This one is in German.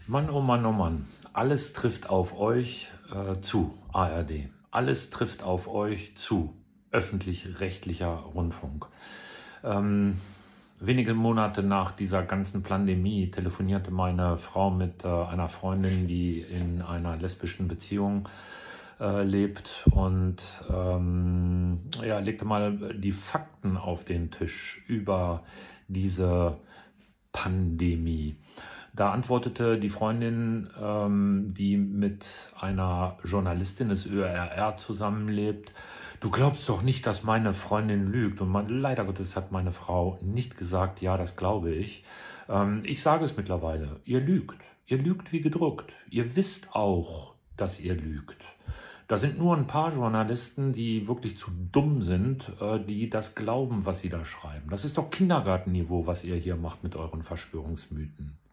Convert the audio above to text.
Mann, oh Mann, oh Mann. Alles trifft auf euch zu, ARD. Alles trifft auf euch zu, öffentlich-rechtlicher Rundfunk. Wenige Monate nach dieser ganzen Pandemie telefonierte meine Frau mit einer Freundin, die in einer lesbischen Beziehung lebt und legte mal die Fakten auf den Tisch über diese Pandemie. Da antwortete die Freundin, die mit einer Journalistin des ÖRR zusammenlebt: Du glaubst doch nicht, dass meine Freundin lügt. Und leider Gottes hat meine Frau nicht gesagt, ja, das glaube ich. Ich sage es mittlerweile, ihr lügt. Ihr lügt wie gedruckt. Ihr wisst auch, dass ihr lügt. Da sind nur ein paar Journalisten, die wirklich zu dumm sind, die das glauben, was sie da schreiben. Das ist doch Kindergartenniveau, was ihr hier macht mit euren Verschwörungsmythen.